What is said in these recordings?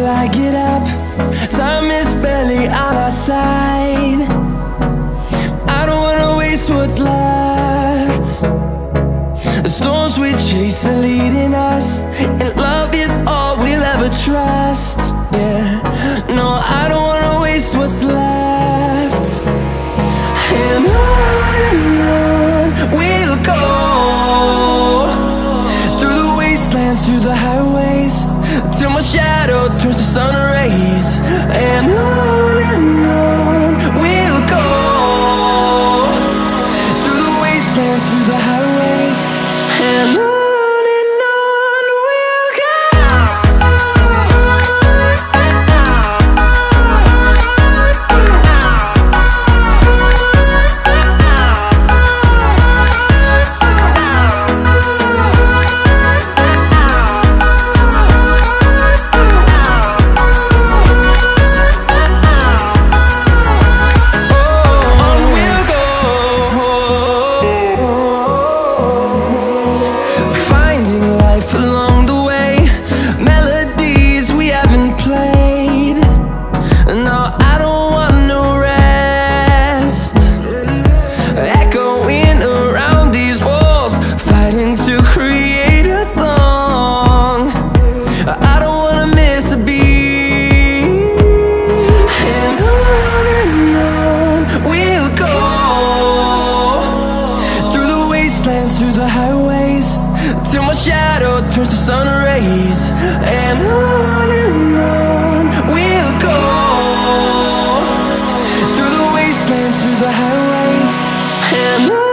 I get up, time is barely on our side. I don't wanna waste what's left. The storms we chase are leading us, and love is all we'll ever trust. Yeah, no, I don't wanna waste what's left. And on we'll go, through the wastelands, through the highways, till my shadow turns to sun rays. And on we'll go, through the wastelands, through the highways, and on we'll go. Through the highways, till my shadow turns to sun rays. And on we'll go, through the wastelands, through the highways, and on we'll go.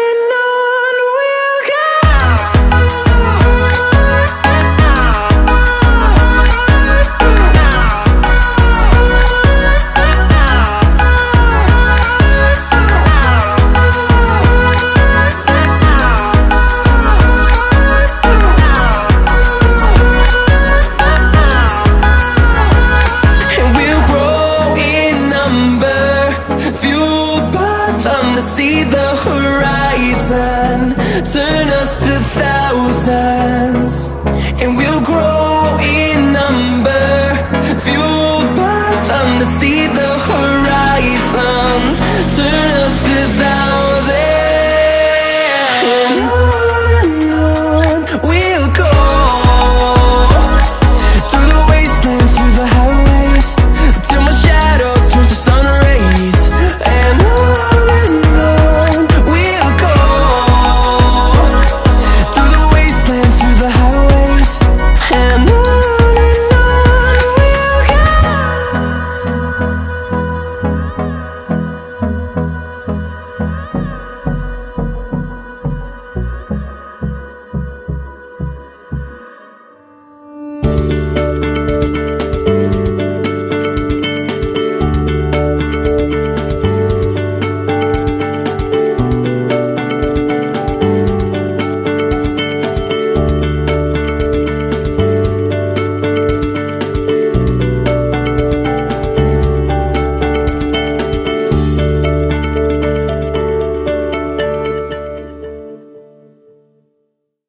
See the horizon turn us to thousands, and we'll grow in number, fuel